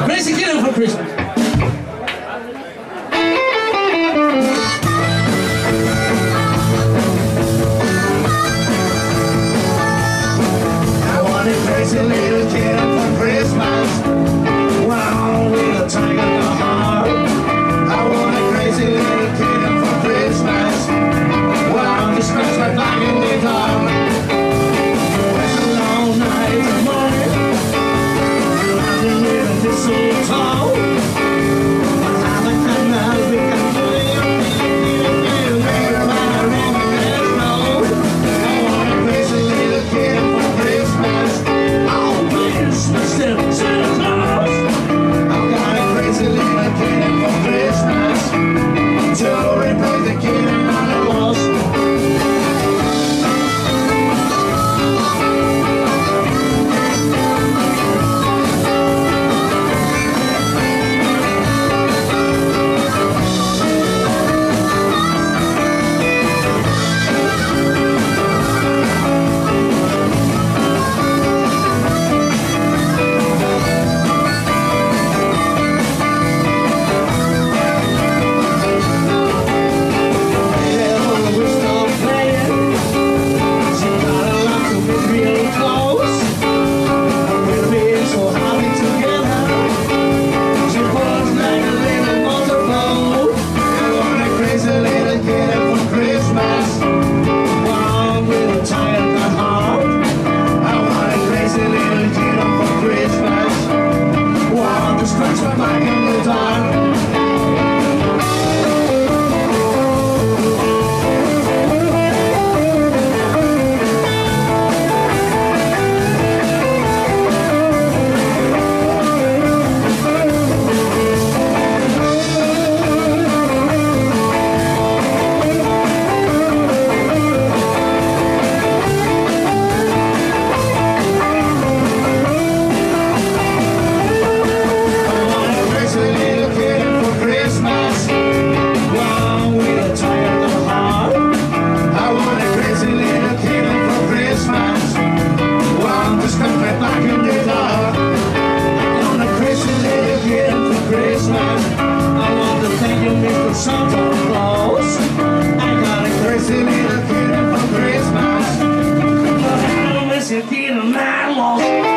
Crazy kitten for Christmas. I want a crazy little kitten for Christmas. Wow, with a tiger in the heart. I want a crazy little kitten for Christmas. Wow, to scratch my back in the dark. It's a long night of morning. I've been living this so tall. But how the kind of we can do it. I want a crazy little kitten for Christmas. Oh, Christmas, Santa Claus. I've got a crazy little kitten for Christmas. Joe replace the kitten on the walls. Santa Claus, I got a crazy little kitten for Christmas. But I don't miss your kitten, I lost.